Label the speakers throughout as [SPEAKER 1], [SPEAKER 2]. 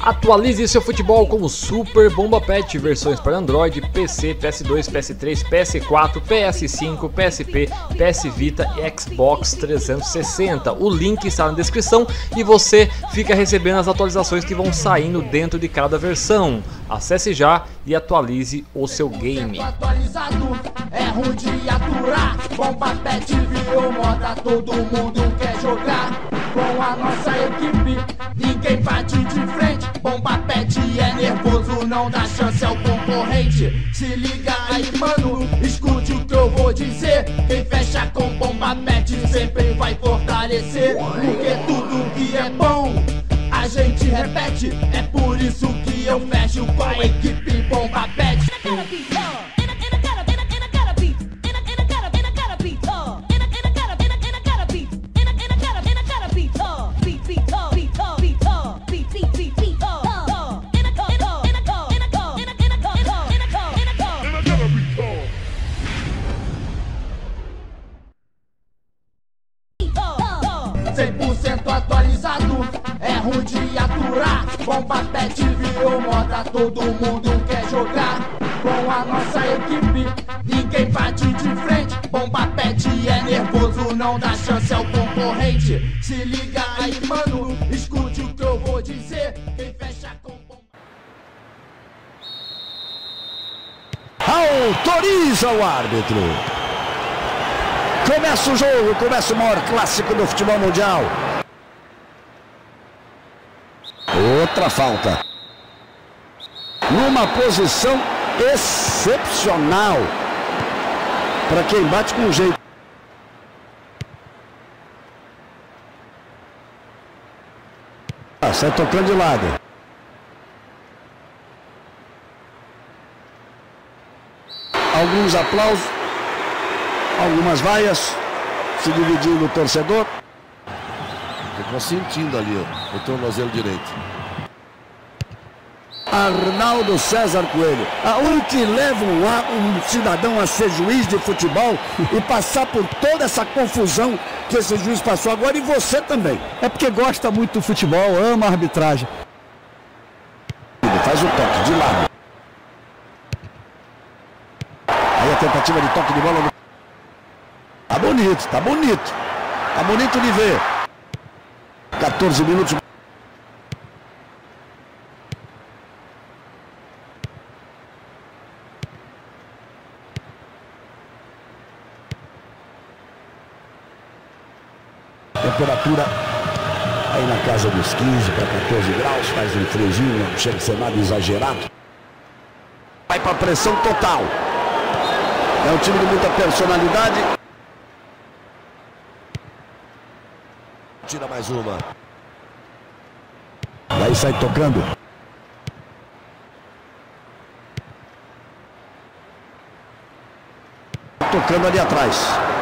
[SPEAKER 1] Atualize seu futebol com o Super Bomba Pet, versões para Android, PC, PS2, PS3, PS4, PS5, PSP, PS Vita e Xbox 360. O link está na descrição e você fica recebendo as atualizações que vão saindo dentro de cada versão. Acesse já e atualize o seu game.
[SPEAKER 2] Atualizado, é ruim de aturar. Bomba Pet virou moda, todo mundo quer jogar. Com a nossa equipe, ninguém bate de frente. Bomba Pet é nervoso, não dá chance ao concorrente. Se liga aí, mano, escute o que eu vou dizer. Quem fecha com Bomba Pet sempre vai fortalecer. Porque tudo que é bom, a gente repete. É por isso que eu fecho com a equipe Bomba Pet. Atualizado, é ruim de aturar. Bomba Pet virou moda, todo mundo quer jogar. Com a nossa equipe, ninguém bate de frente. Bomba Pet é nervoso, não dá chance ao concorrente. Se liga aí, mano, escute o que eu vou dizer. Quem fecha com bomba...
[SPEAKER 3] Autoriza o árbitro. Começa o jogo, começa o maior clássico do futebol mundial. Outra falta. Numa posição excepcional. Para quem bate com jeito. Sai tocando de lado. Alguns aplausos. Algumas vaias. Se dividindo o torcedor.
[SPEAKER 4] Ficou sentindo ali o tornozelo direito.
[SPEAKER 3] Arnaldo César Coelho. O que leva um cidadão a ser juiz de futebol e passar por toda essa confusão que esse juiz passou agora, e você também.
[SPEAKER 5] É porque gosta muito do futebol, ama a arbitragem.
[SPEAKER 3] Faz o toque de lado. Aí a tentativa de toque de bola. Tá bonito, tá bonito. Tá bonito de ver. 14 minutos. Temperatura aí na casa dos 15 para 14 graus, faz um friozinho, não chega a ser nada exagerado. Vai para pressão total. É um time de muita personalidade.
[SPEAKER 4] Tira mais uma.
[SPEAKER 3] Daí sai tocando. Tocando ali atrás.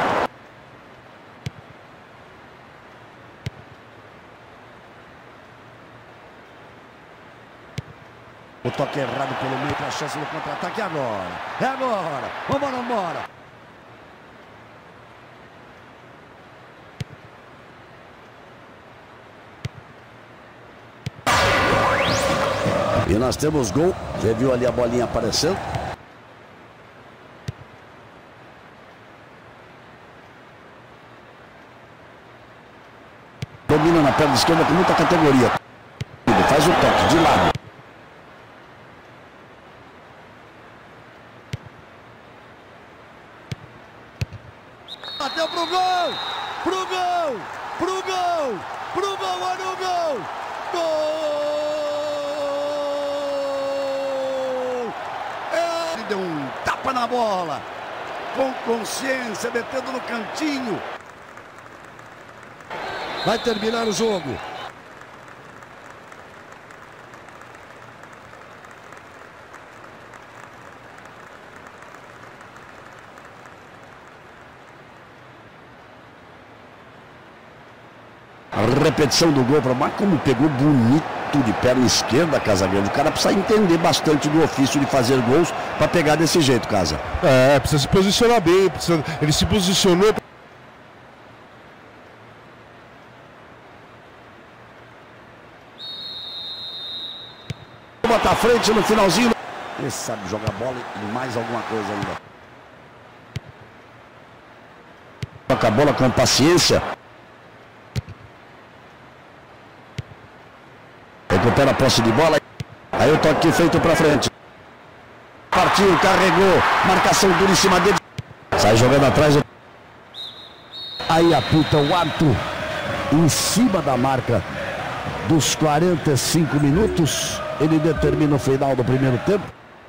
[SPEAKER 3] O toque errado pelo meio para a chance do contra-ataque agora. É agora. Vambora, vambora. E nós temos gol. Você viu ali a bolinha aparecendo? Domina na perna esquerda com muita categoria. Faz o toque de lado.
[SPEAKER 4] Bateu pro gol! Pro gol! Pro gol! Pro gol! Olha o gol! Gol! Ele deu um tapa na bola. Com consciência, metendo no cantinho. Vai terminar o jogo.
[SPEAKER 3] A repetição do gol, mas como pegou bonito de perna esquerda, Casagrande. O cara precisa entender bastante do ofício de fazer gols para pegar desse jeito, Casa.
[SPEAKER 4] Precisa se posicionar bem, ele se posicionou.
[SPEAKER 3] bota a frente no finalzinho. Ele sabe jogar bola e mais alguma coisa ainda. Toca a bola com paciência. Recupera a posse de bola. Aí o toque feito para frente. Partiu, carregou. Marcação dura em cima dele. Sai jogando atrás. Aí apita o árbitro. Em cima da marca dos 45 minutos. Ele determina o final do primeiro tempo.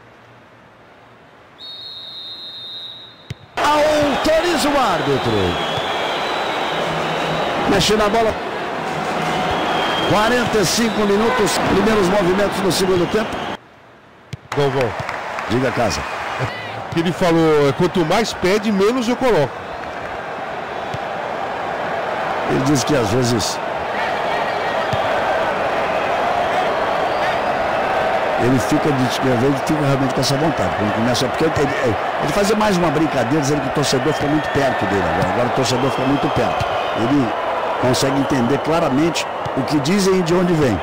[SPEAKER 3] Autoriza o árbitro. Mexe na bola. 45 minutos. Primeiros movimentos no segundo tempo.
[SPEAKER 6] Galvão.
[SPEAKER 3] Diga, Casa.
[SPEAKER 6] Ele falou, quanto mais pede, menos eu coloco.
[SPEAKER 3] Ele diz que às vezes ele fica realmente com essa vontade. Quando começa, porque ele fazia mais uma brincadeira dizendo que o torcedor fica muito perto dele agora. O torcedor fica muito perto. Ele consegue entender claramente o que dizem e de onde vem.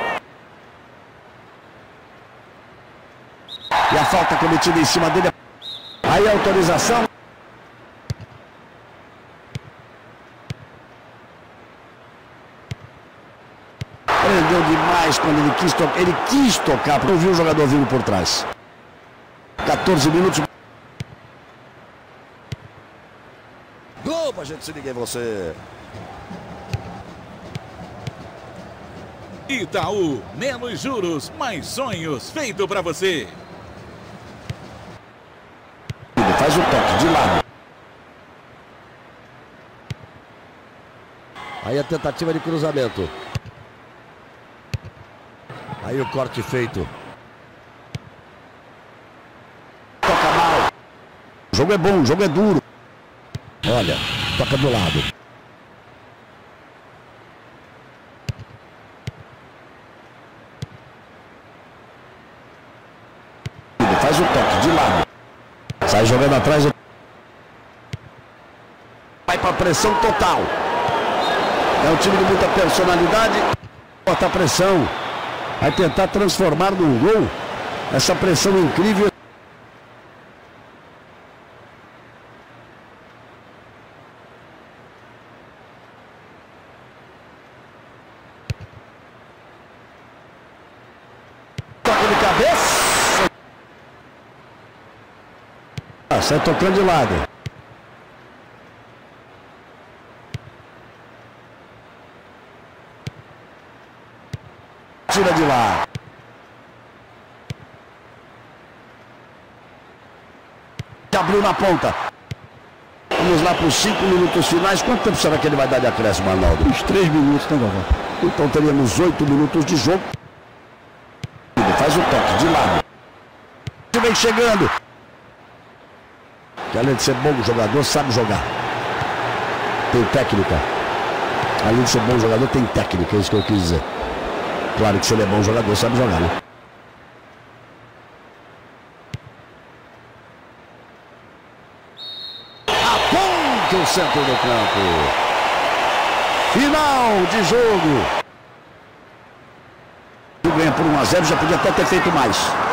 [SPEAKER 3] E a falta cometida em cima dele. Aí a autorização. Prendeu demais quando ele quis tocar. Não viu o jogador vindo por trás. 14 minutos. Globo, a gente se liga em você.
[SPEAKER 7] Itaú, menos juros, mais sonhos, feito pra você.
[SPEAKER 3] Faz o toque de lado. Aí a tentativa de cruzamento. Aí o corte feito. Toca mal. O jogo é bom, o jogo é duro. Olha, toca do lado. Faz o toque de lado. Sai jogando atrás. Vai para pressão total. É um time de muita personalidade. Bota a pressão. Vai tentar transformar num gol essa pressão incrível. Toca de cabeça. Sai tocando de lado. Tira de lá. Abriu na ponta. Vamos lá para os 5 minutos finais. Quanto tempo será que ele vai dar de acréscimo, Arnaldo?
[SPEAKER 5] Uns 3 minutos, né, Galvão?
[SPEAKER 3] Então teríamos 8 minutos de jogo. Faz o toque de lado. Vem chegando. Que além de ser bom jogador, sabe jogar. Tem técnica. Além de ser bom jogador, tem técnica. É isso que eu quis dizer. Claro que se ele é bom jogador, sabe jogar, né? Aponta o centro do campo. Final de jogo. Ganha por 1 a 0, já podia até ter feito mais.